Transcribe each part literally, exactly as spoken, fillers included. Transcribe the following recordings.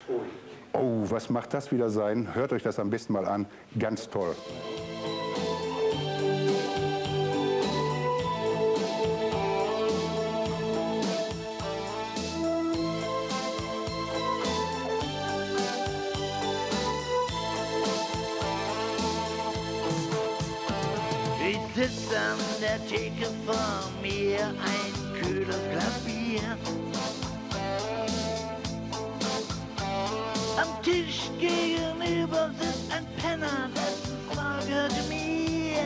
Oh, was macht das wieder sein? Hört euch das am besten mal an. Ganz toll. Ich sitz an der Theke vor mir, ein kühles Glas Bier. Am Tisch gegenüber sitzt ein Penner, dessen Frau gehört mir.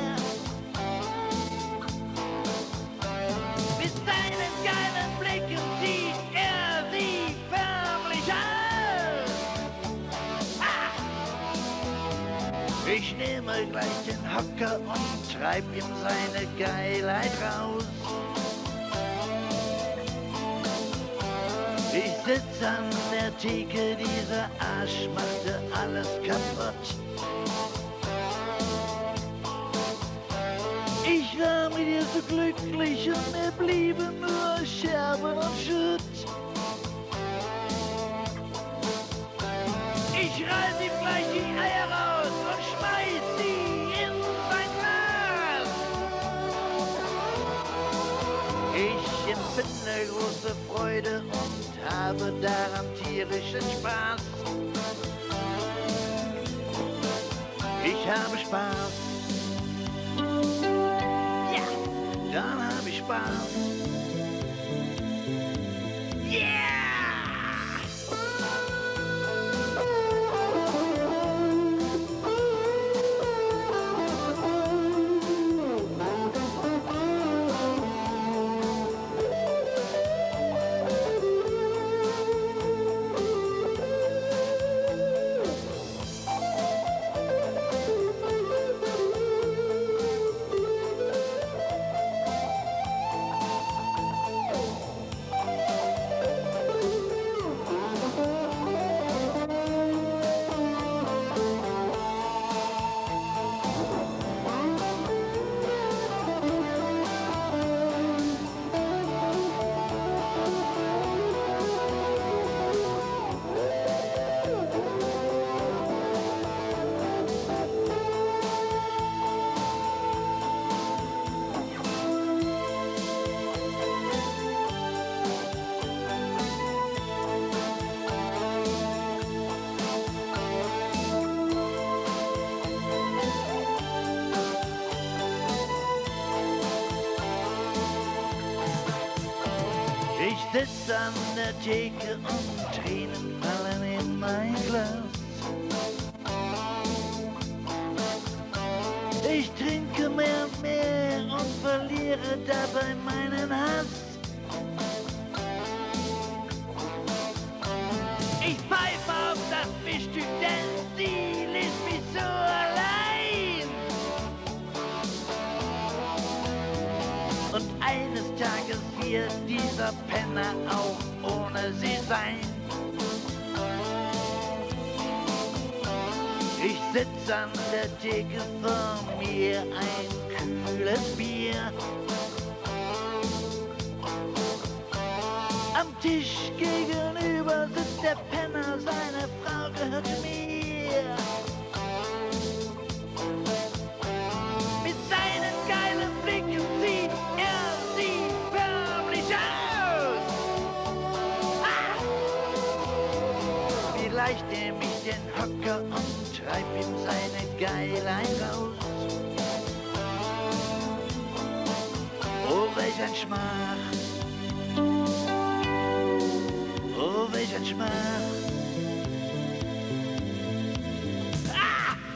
Mit seinen geilen Blicken sieht er sie förmlich an. Ah! Ich nehme gleich den Hocker und treib ihm seine Geilheit raus. Ich sitz an der Theke, dieser Arsch machte alles kaputt. Ich war mit ihr so glücklich und mir blieben nur Scherben und Schutt. Ich reiß ihm gleich die Eier raus und schmeiß sie in sein Glas. Ich empfinde große Freude und habe daran tierischen Spaß. Ich habe Spaß. Ja, dann habe ich Spaß. Yeah! Ich sitz an der Theke und Tränen fallen in mein Glas. Ich trinke mehr und mehr und verliere dabei meinen Hass. Ich pfeife auf das Fischstück, denn sie lässt mich so allein. Und eines Tages wird dieser Penner auch ohne sie sein. Ich sitz an der Theke, vor mir ein kühles Bier. Am Tisch gegenüber sitzt der Penner, seine Frau gehört mir. Mit seinen geilen Blicken sieht er sie förmlich aus. Ah! Vielleicht nehm ich den Hocker und treib ihm seine Geilheit raus. Oh, welch ein Schmach. Oh, welch ein Schmach. Ah!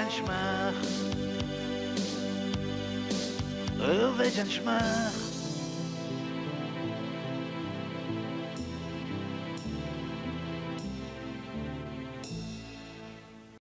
ein Schmach. Oh, welch ein Schmach.